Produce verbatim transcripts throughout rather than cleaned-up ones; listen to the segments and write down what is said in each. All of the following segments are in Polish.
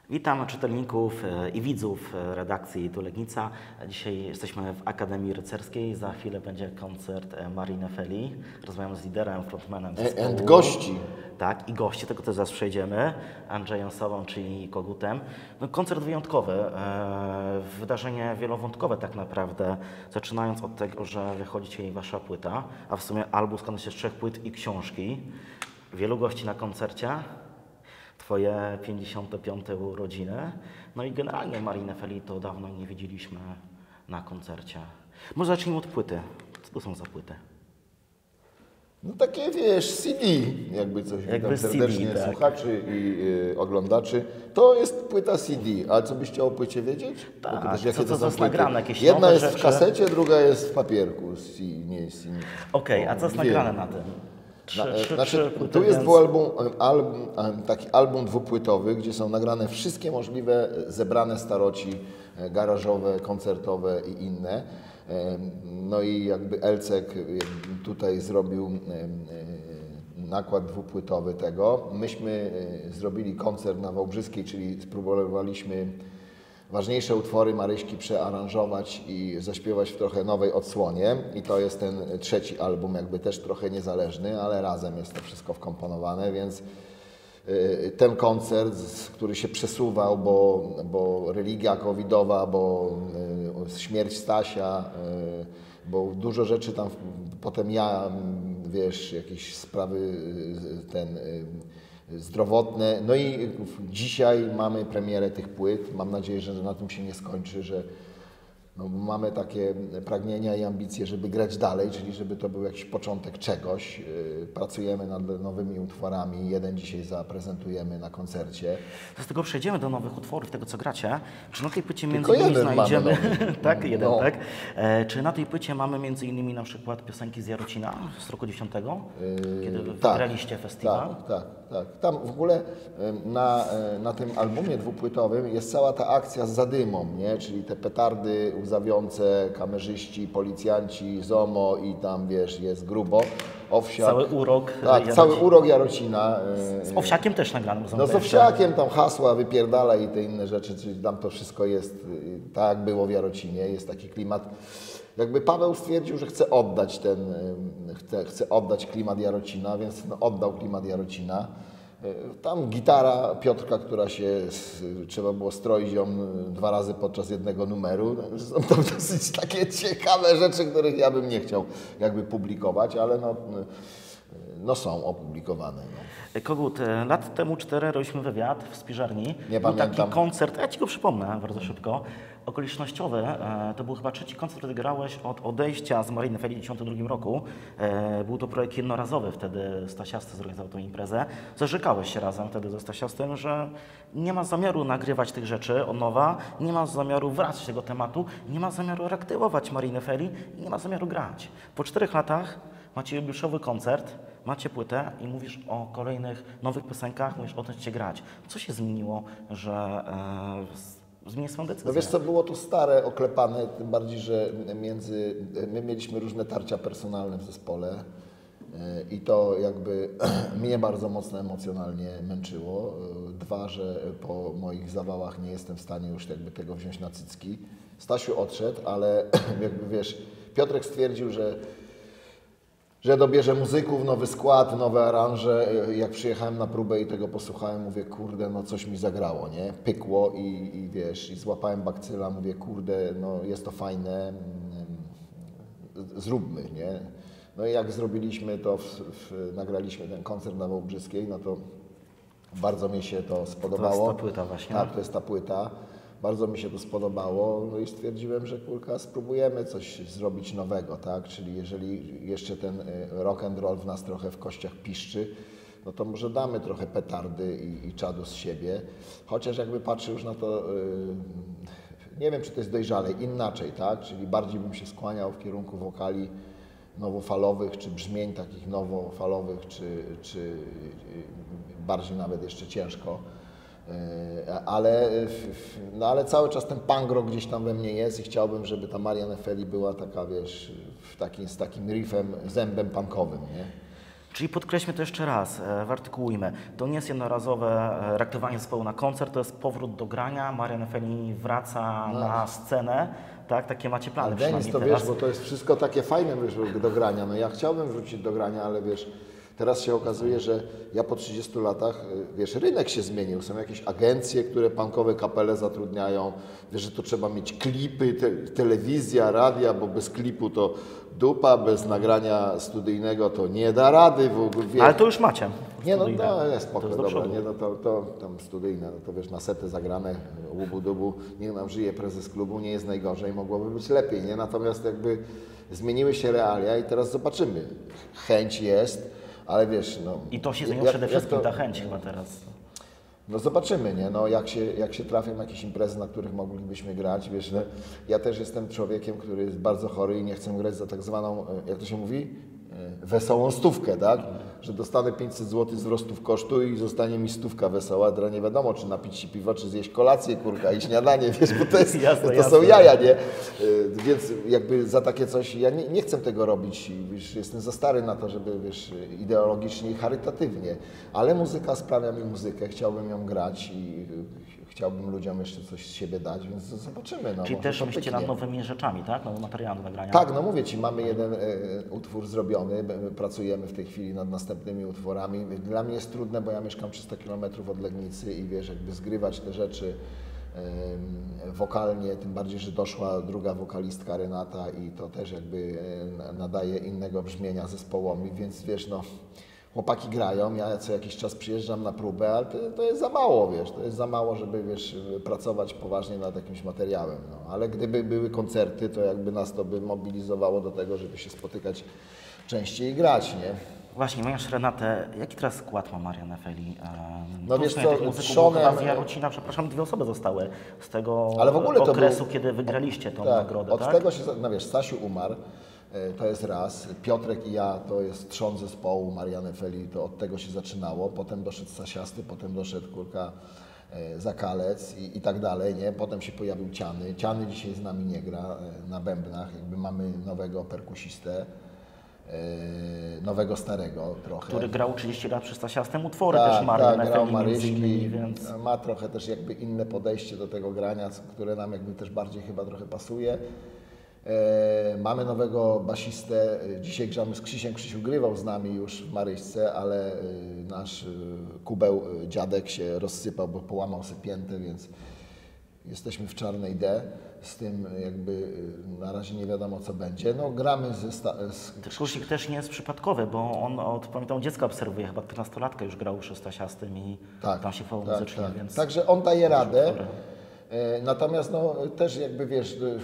Witam czytelników i widzów redakcji Tu Legnica. Dzisiaj jesteśmy w Akademii Rycerskiej. Za chwilę będzie koncert Marii Nefeli. Rozmawiamy z liderem, frontmanem zespołu. And gości. Tak, i gości, tego też zaraz przejdziemy. Andrzejem Sobą, czyli Kogutem. No, koncert wyjątkowy, e, wydarzenie wielowątkowe tak naprawdę. Zaczynając od tego, że wychodzi dzisiaj wasza płyta, a w sumie album składa się z trzech płyt i książki. Wielu gości na koncercie. Twoje pięćdziesiąte piąte urodziny. No i generalnie Marii Nefeli to dawno nie widzieliśmy na koncercie. Może zacznijmy od płyty. Co to są za płyty? No takie, wiesz, C D, jakby coś. Jakby Witam serdecznie C D, tak. słuchaczy i y, oglądaczy. To jest płyta C D. A co byś chciał o płycie wiedzieć? Tak, Pytasz, co- co- co jest płyty? nagrane, jakieś Jedna nowe jest rzeczy? w kasecie, druga jest w papierku. C, nie C D. Okej, a co jest Dwie. nagrane na tym? Trzy, Na, trzy, znaczy, trzy płyty, tu jest więc- dwualbum, album, taki album dwupłytowy, gdzie są nagrane wszystkie możliwe zebrane staroci e, garażowe, koncertowe i inne. E, No i jakby Elcek e, tutaj zrobił e, e, nakład dwupłytowy tego. Myśmy e, zrobili koncert na Wałbrzyskiej, czyli spróbowaliśmy ważniejsze utwory Maryśki przearanżować i zaśpiewać w trochę nowej odsłonie. I to jest ten trzeci album, jakby też trochę niezależny, ale razem jest to wszystko wkomponowane, więc y, ten koncert, z- który się przesuwał, bo, bo religia covidowa, bo y, śmierć Stasia, y, bo dużo rzeczy tam, potem ja, mm, wiesz, jakieś sprawy y, ten... y, zdrowotne. No i dzisiaj mamy premierę tych płyt. Mam nadzieję, że na tym się nie skończy, że no, mamy takie pragnienia i ambicje, żeby grać dalej, czyli żeby to był jakiś początek czegoś. Yy, Pracujemy nad nowymi utworami. Jeden dzisiaj zaprezentujemy na koncercie. Z tego przejdziemy do nowych utworów, tego co gracie. Czy na tej płycie między Tylko innymi jeden mamy znajdziemy... nowy. tak, jeden, No. tak. E, czy na tej płycie mamy między innymi na przykład piosenki z Jarocina z roku dziesiątego, kiedy Yy, wygraliście festiwal? Tak, tak, tak. Tam w ogóle em, na, e, na tym albumie dwupłytowym jest cała ta akcja z zadymą, nie? Czyli te petardy łzawiące, kamerzyści, policjanci, ZOMO i tam, wiesz, jest grubo. Owsiak. Cały urok Tak, Jarocina. cały urok Jarocina. e, Z Owsiakiem też nagranym. No z Owsiakiem, tam hasła wypierdala i te inne rzeczy, czyli tam to wszystko jest y, tak jak było w Jarocinie, jest taki klimat. Jakby Paweł stwierdził, że chce oddać ten, y, chce, chce oddać klimat Jarocina, więc no, oddał klimat Jarocina. Y, Tam gitara Piotrka, która się, s- trzeba było stroić ją y, dwa razy podczas jednego numeru. Są to dosyć takie ciekawe rzeczy, których ja bym nie chciał jakby publikować, ale no, y, no są opublikowane. No. Kogut, e, lat temu cztery robiliśmy wywiad w Spiżarni. Nie Był taki pamiętam. koncert, ja Ci go przypomnę bardzo szybko, okolicznościowy. E, to był chyba trzeci koncert, który grałeś od odejścia z Marii Nefeli w tysiąc dziewięćdziesiątym drugim roku. E, był to projekt jednorazowy, wtedy Stasiasty zorganizował tę imprezę. Zarzekałeś się razem wtedy ze Stasiastym, że nie ma zamiaru nagrywać tych rzeczy od nowa, nie ma zamiaru wracać do tego tematu, nie ma zamiaru reaktywować Marii Nefeli i nie ma zamiaru grać. Po czterech latach macie jubileuszowy koncert, macie płytę i mówisz o kolejnych nowych piosenkach, mówisz o tym, chcecie grać. Co się zmieniło, że e, z- zmieniłeś swoją decyzję? No wiesz co, było to stare, oklepane, tym bardziej, że między, my mieliśmy różne tarcia personalne w zespole yy, i to jakby mnie bardzo mocno emocjonalnie męczyło. Yy, Dwa, że po moich zawałach nie jestem w stanie już jakby tego wziąć na cycki. Stasiu odszedł, ale jakby wiesz, Piotrek stwierdził, że że dobierze muzyków, nowy skład, nowe aranże. Jak przyjechałem na próbę i tego posłuchałem, mówię, kurde, no coś mi zagrało, nie? Pykło i, i wiesz, i złapałem bakcyla, mówię, kurde, no jest to fajne, mm, zróbmy, nie? No i jak zrobiliśmy to, w, w, nagraliśmy ten koncert na Wałbrzyskiej, no to bardzo mi się to spodobało. To jest ta płyta właśnie. Tak, to jest ta płyta. Bardzo mi się to spodobało, no i stwierdziłem, że kurka, spróbujemy coś zrobić nowego, tak? Czyli jeżeli jeszcze ten y, rock and roll w nas trochę w kościach piszczy, no to może damy trochę petardy i, i czadu z siebie. Chociaż jakby patrzę już na to, y, nie wiem, czy to jest dojrzalej, inaczej, tak? Czyli bardziej bym się skłaniał w kierunku wokali nowofalowych, czy brzmień takich nowofalowych, czy, czy y, bardziej nawet jeszcze ciężko. Ale, no ale cały czas ten punk rock gdzieś tam we mnie jest i chciałbym, żeby ta Maria Nefeli była taka, wiesz, w takim, z takim riffem, zębem punkowym, nie? Czyli podkreślmy to jeszcze raz, e, wyartykułujmy. To nie jest jednorazowe e, reaktywowanie zespołu na koncert, to jest powrót do grania. Marian Feli wraca No. na scenę, tak? Takie macie plany Ale Denis, przynajmniej to teraz. wiesz, bo to jest wszystko takie fajne wiesz, do grania. No ja chciałbym wrócić do grania, ale wiesz, teraz się okazuje, że ja po trzydziestu latach, wiesz, rynek się zmienił. Są jakieś agencje, które punkowe kapele zatrudniają. Wiesz, że to trzeba mieć klipy, te, telewizja, radia, bo bez klipu to dupa, bez nagrania studyjnego to nie da rady w ogóle. Wiesz. Ale to już macie. Nie, no studyjne. to jest spoko, To jest do dobra, przodu. nie, no to, to tam studyjne, no to wiesz, na sety zagrane, łubu dubu, niech nam żyje prezes klubu, nie jest najgorzej, mogłoby być lepiej, nie? Natomiast jakby zmieniły się realia i teraz zobaczymy. Chęć jest, ale wiesz, no... I to się zmieniło jak- przede jak wszystkim, to- ta chęć chyba teraz. No zobaczymy, nie? No jak się, jak się trafią jakieś imprezy, na których moglibyśmy grać, wiesz, no, ja też jestem człowiekiem, który jest bardzo chory i nie chcę grać za tak zwaną, e, jak to się mówi? E, Wesołą stówkę, tak? Że dostanę pięćset złotych wzrostów kosztu i zostanie mi stówka wesoła, która nie wiadomo, czy napić się piwa, czy zjeść kolację, kurka, i śniadanie, wiesz, bo to, jest, Jasne, to jasne. są jaja, nie? E, Więc jakby za takie coś, ja nie, nie chcę tego robić, i, wiesz, jestem za stary na to, żeby, wiesz, ideologicznie i charytatywnie, ale muzyka sprawia mi muzykę, chciałbym ją grać i e, chciałbym ludziom jeszcze coś z siebie dać, więc zobaczymy. No, Czyli może też to myślicie pyknie. nad nowymi rzeczami, tak? Nowym materiałem do nagrania. Tak, no mówię Ci, mamy jeden e, utwór zrobiony, b- pracujemy w tej chwili nad następnymi utworami. Dla mnie jest trudne, bo ja mieszkam trzysta kilometrów od Legnicy i wiesz, jakby zgrywać te rzeczy e, wokalnie, tym bardziej, że doszła druga wokalistka Renata i to też jakby e, nadaje innego brzmienia zespołowi, więc wiesz, no chłopaki grają, ja co jakiś czas przyjeżdżam na próbę, ale to, to jest za mało, wiesz, to jest za mało, żeby, wiesz, pracować poważnie nad jakimś materiałem, no. Ale gdyby były koncerty, to jakby nas to by mobilizowało do tego, żeby się spotykać częściej i grać, nie? Właśnie, masz Renatę, jaki teraz skład ma Marian Feli? No wiesz co, trzonem- Z Jarocina, przepraszam, dwie osoby zostały z tego Ale w ogóle to okresu, był- kiedy wygraliście tą Tak, nagrodę, od tak? tego się, za- no wiesz, Stasiu umarł, e, to jest raz, Piotrek i ja to jest trzon zespołu Mariany Feli, to od tego się zaczynało, potem doszedł Stasiasty, potem doszedł kurka e, Zakalec i, i tak dalej, nie? Potem się pojawił Ciany, Ciany dzisiaj z nami nie gra e, na bębnach, jakby mamy nowego perkusistę, e, nowego starego trochę. Który grał trzydzieści lat przy Stasiastym, utwory Tak, też Marian tak, grał Feli między innymi, Maryśki, więc... ma trochę też jakby inne podejście do tego grania, co- które nam jakby też bardziej chyba trochę pasuje. E, mamy nowego basistę, e, dzisiaj grzamy z Krzysiem, Krzysiu grywał z nami już w Maryśce, ale e, nasz e, kubeł e, dziadek się rozsypał, bo połamał sobie piętę, więc jesteśmy w czarnej D, z tym jakby e, na razie nie wiadomo co będzie. No gramy ze sta- z Krusik też nie jest przypadkowy, bo on od, pamiętam, dziecka obserwuje, chyba piętnastolatka już grał przy Stasiastym i tam się chował tak, muzycznie, tak. więc... Także on daje radę. utwory. E, Natomiast no, też jakby wiesz, e,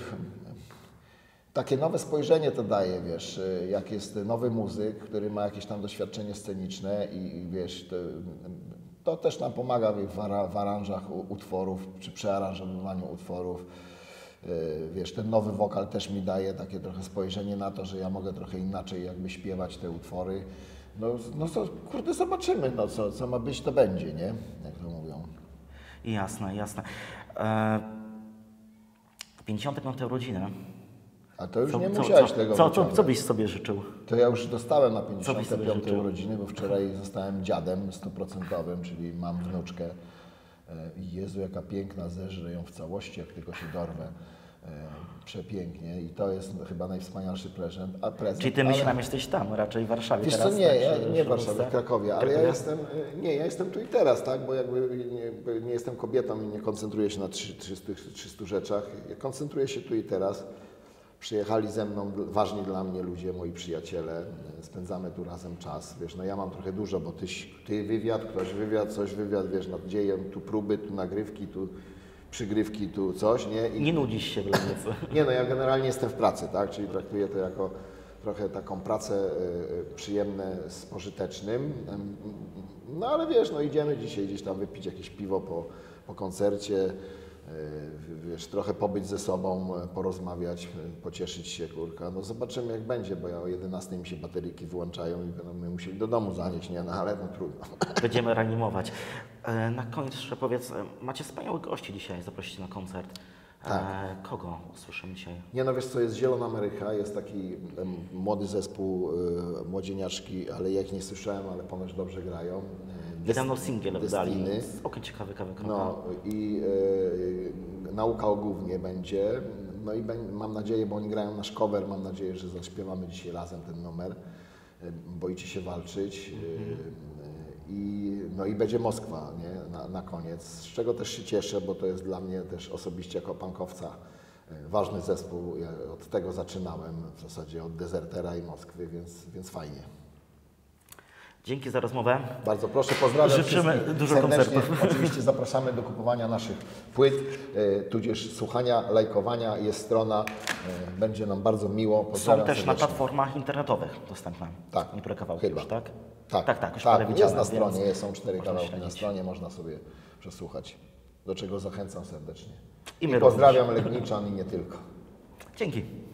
takie nowe spojrzenie to daje, wiesz, e, jak jest nowy muzyk, który ma jakieś tam doświadczenie sceniczne i, i wiesz, to, to też nam pomaga w, ara, w aranżach u- utworów, czy przearanżowywaniu utworów. E, Wiesz, ten nowy wokal też mi daje takie trochę spojrzenie na to, że ja mogę trochę inaczej jakby śpiewać te utwory. No, no co, kurde, zobaczymy, no co, co ma być, to będzie, nie? Jak to mówią. Jasne, jasne. E, pięćdziesiąte piąte urodziny. A to już Co, nie co, musiałeś co, tego co, co, wyciągać. co byś sobie życzył? To ja już dostałem na Co byś pięćdziesiąte sobie piąte życzył? urodziny, bo wczoraj zostałem dziadem stuprocentowym, czyli mam wnuczkę. E, I Jezu, jaka piękna, zeżrę ją w całości, jak tylko się dorwę. E, Przepięknie i to jest chyba najwspanialszy prezent. A prezent Czyli ty ale- myślałem, jesteś tam, raczej w Warszawie Wiesz co, teraz, nie, tak, ja, czy nie w w Warszawie, w Polsce? Krakowie, ale ja Krakowie? jestem, nie, ja jestem tu i teraz, tak, bo jakby nie, nie jestem kobietą i nie koncentruję się na trzystu rzeczach, ja koncentruję się tu i teraz. Przyjechali ze mną ważni dla mnie ludzie, moi przyjaciele, spędzamy tu razem czas, wiesz, no ja mam trochę dużo, bo ty, ty wywiad, ktoś wywiad, coś wywiad, wiesz, nad dziejem, tu próby, tu nagrywki, tu przygrywki, tu coś, nie? I, Nie nudzisz się w Legnicy. nie, no ja generalnie jestem w pracy, tak? Czyli traktuję to jako trochę taką pracę y, y, przyjemne z pożytecznym. Ym, No ale wiesz, no idziemy dzisiaj gdzieś tam wypić jakieś piwo po, po koncercie, y, wiesz, trochę pobyć ze sobą, y, porozmawiać, y, pocieszyć się, kurka. No zobaczymy jak będzie, bo ja o jedenastej mi się bateryki wyłączają i będziemy musieli do domu zanieść, nie? No ale no trudno. Będziemy reanimować. E, Na koniec jeszcze powiedz, e, macie wspaniałych gości dzisiaj, zaprosicie na koncert. Tak. E, kogo usłyszymy dzisiaj? Nie no, wiesz co, jest Zielona Ameryka, jest taki em, młody zespół, y, młodzieniaczki, ale ja ich nie słyszałem, ale ponoć dobrze grają. Y, Niedawno singiel wydali. Destiny. Okej, ciekawy kawałek. No i y, nauka o gównie będzie. No i bę- mam nadzieję, bo oni grają nasz cover, mam nadzieję, że zaśpiewamy dzisiaj razem ten numer. Y, Boicie się walczyć. Y, I, no i będzie Moskwa, nie? Na, na koniec, z czego też się cieszę, bo to jest dla mnie też osobiście jako punkowca y, ważny zespół. Ja od tego zaczynałem, w zasadzie od Dezertera i Moskwy, więc, więc fajnie. Dzięki za rozmowę. Bardzo proszę, pozdrawiam Życzymy wszystkich dużo serdecznie. koncertów. Oczywiście zapraszamy do kupowania naszych płyt, y, tudzież słuchania, lajkowania. Jest strona, y, będzie nam bardzo miło. Są Pozdrawiam też na serdecznie. platformach internetowych dostępne. Tak, Niektóre kawałki chyba. już, tak? Tak, tak, tak, już tak parę jest widziałem, na więc stronie, są cztery można kawałki na śledzić. stronie, można sobie przesłuchać. Do czego zachęcam serdecznie. I I my pozdrawiam Legniczan i nie tylko. Dzięki.